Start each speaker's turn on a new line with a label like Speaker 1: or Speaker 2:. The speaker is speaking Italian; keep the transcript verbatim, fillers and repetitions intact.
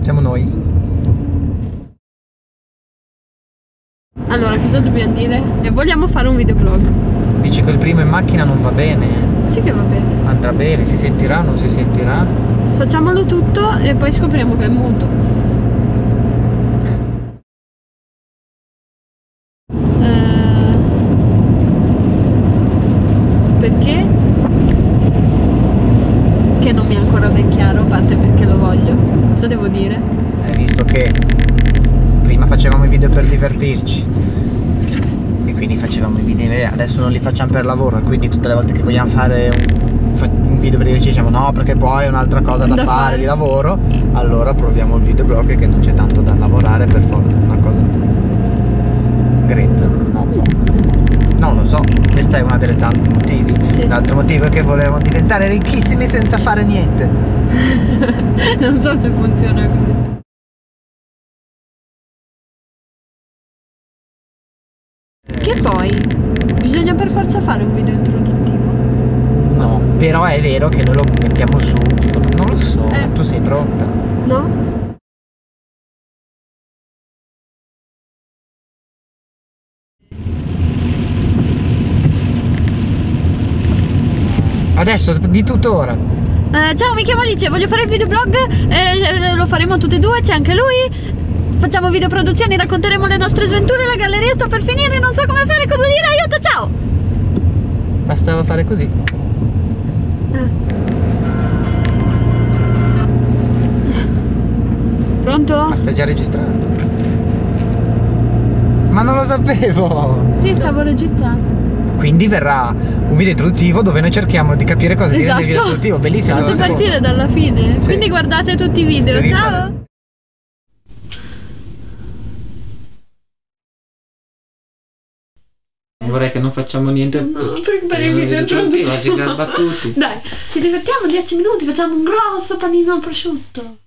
Speaker 1: Siamo noi.
Speaker 2: Allora, cosa dobbiamo dire? E vogliamo fare un videoblog.
Speaker 1: Dici che il primo in macchina non va bene?
Speaker 2: Sì che va bene.
Speaker 1: Andrà bene, si sentirà o non si sentirà?
Speaker 2: Facciamolo tutto e poi scopriamo che è muto. Eh, perché? Che non mi è ancora ben chiaro, a parte perché lo voglio. Cosa devo dire?
Speaker 1: Eh, visto che prima facevamo i video per divertirci e quindi facevamo i video, adesso non li facciamo per lavoro, e quindi tutte le volte che vogliamo fare un, un video per divertirci diciamo no, perché poi è un'altra cosa da,
Speaker 2: Da
Speaker 1: fare,
Speaker 2: fare
Speaker 1: di lavoro. Allora proviamo il videoblog, che non c'è tanto da lavorare per fare una cosa grezza, non lo so. Non lo so, questo è uno delle tanti motivi.
Speaker 2: Sì.
Speaker 1: L'altro motivo è che volevamo diventare ricchissimi senza fare niente.
Speaker 2: Non so se funziona così. Che poi bisogna per forza fare un video introduttivo.
Speaker 1: No, però è vero che noi lo mettiamo su. Non lo so,
Speaker 2: Eh.
Speaker 1: tu sei pronta?
Speaker 2: No?
Speaker 1: Adesso di tuttora.
Speaker 2: Eh, ciao, mi chiamo Alice, voglio fare il videoblog, eh, lo faremo tutte e due, c'è anche lui. Facciamo video produzioni, racconteremo le nostre sventure, la galleria sta per finire, non so come fare, cosa dire, aiuto, ciao!
Speaker 1: Bastava fare così.
Speaker 2: Eh. Pronto?
Speaker 1: Ma stai già registrando? Ma non lo sapevo!
Speaker 2: Sì, stavo registrando.
Speaker 1: Quindi verrà un video introduttivo dove noi cerchiamo di capire cosa dire nel video introduttivo. Bellissimo.
Speaker 2: Posso partire dalla fine?
Speaker 1: Sì.
Speaker 2: Quindi guardate tutti i video,
Speaker 1: Devi
Speaker 2: ciao!
Speaker 1: fare- Vorrei che non facciamo niente
Speaker 2: No, per il video introduttivo.
Speaker 1: Oggi battuti.
Speaker 2: Dai, ci divertiamo dieci minuti, facciamo un grosso panino al prosciutto.